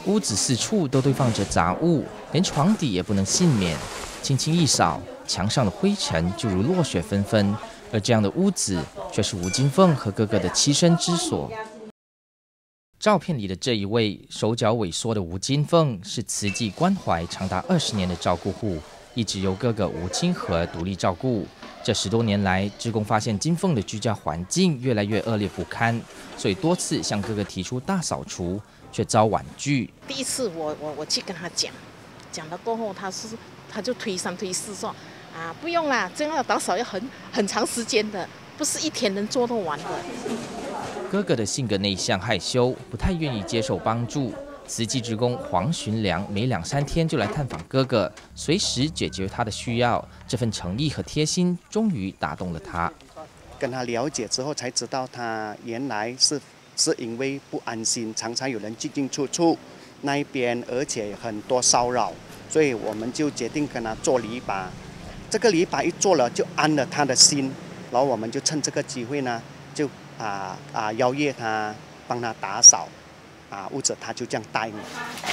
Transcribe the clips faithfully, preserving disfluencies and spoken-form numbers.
屋子四处都堆放着杂物，连床底也不能幸免。轻轻一扫，墙上的灰尘就如落雪纷纷。而这样的屋子，却是吴金凤和哥哥的栖身之所。照片里的这一位手脚萎缩的吴金凤，是慈济关怀长达二十年的照顾户，一直由哥哥吴金和独立照顾。这十多年来，志工发现金凤的居家环境越来越恶劣不堪，所以多次向哥哥提出大扫除，却遭婉拒。 第一次我我我去跟他讲，讲了过后，他是他就推三推四说啊，不用啦，这样要打扫要很很长时间的，不是一天能做得完的。 哥哥的性格内向害羞，不太愿意接受帮助。慈济志工黄寻良每两三天就来探访哥哥，随时解决他的需要。这份诚意和贴心，终于打动了他。 跟他了解之后，才知道他原来是是因为不安心，常常有人进进出出那一边，而且很多骚扰，所以我们就决定跟他做篱笆。这个篱笆一做了，就安了他的心。然后我们就趁这个机会呢，就啊啊邀约他帮他打扫。啊，屋子他就这样答应了。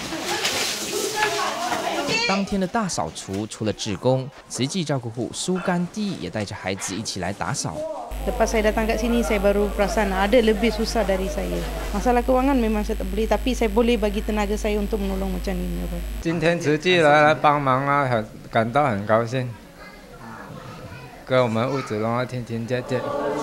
当天的大扫除，除了志工，慈济照顾户苏甘地也带着孩子一起来打扫。 Lepas saya datang kat sini, saya baru perasan ada lebih susah dari saya. Masalah kewangan memang saya tak boleh, tapi saya boleh bagi tenaga saya untuk menolong macam ini. 今天慈济来来帮忙啊，很感到很高兴，跟我们屋子弄得天天洁洁。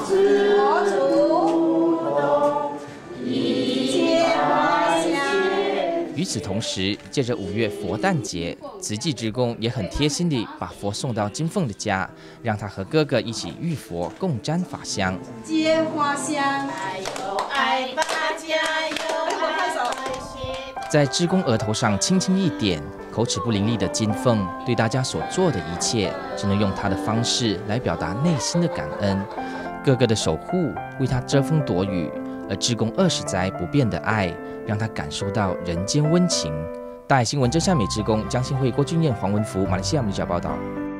与此同时，借着五月佛诞节，慈济志工也很贴心地把佛送到金凤的家，让他和哥哥一起浴佛，共沾法香。 接花香， 爱吧，加油！ 在志工额头上轻轻一点，口齿不伶俐的金凤对大家所做的一切，只能用他的方式来表达内心的感恩。哥哥的守护为他遮风躲雨，而志工二十载不变的爱，让他感受到人间温情。大爱新闻真善美志工江信惠、郭俊彦、黄文福，马来西亚媒体报道。